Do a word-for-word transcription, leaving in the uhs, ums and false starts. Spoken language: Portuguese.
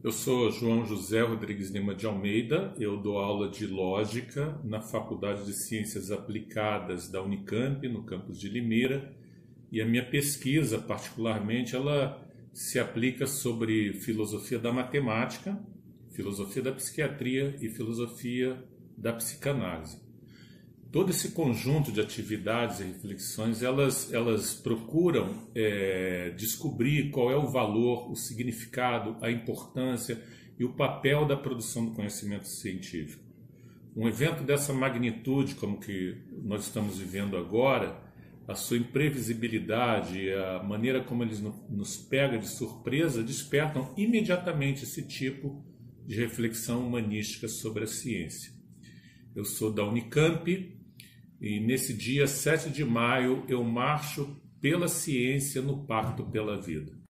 Eu sou João José Rodrigues Lima de Almeida, eu dou aula de Lógica na Faculdade de Ciências Aplicadas da Unicamp, no campus de Limeira, e a minha pesquisa, particularmente, ela se aplica sobre filosofia da matemática, filosofia da psiquiatria e filosofia da psicanálise. Todo esse conjunto de atividades e reflexões, elas, elas procuram é, descobrir qual é o valor, o significado, a importância e o papel da produção do conhecimento científico. Um evento dessa magnitude, como que nós estamos vivendo agora, a sua imprevisibilidade e a maneira como eles nos pega de surpresa, despertam imediatamente esse tipo de reflexão humanística sobre a ciência. Eu sou da Unicamp, e nesse dia sete de maio eu marcho pela ciência no Pacto pela Vida.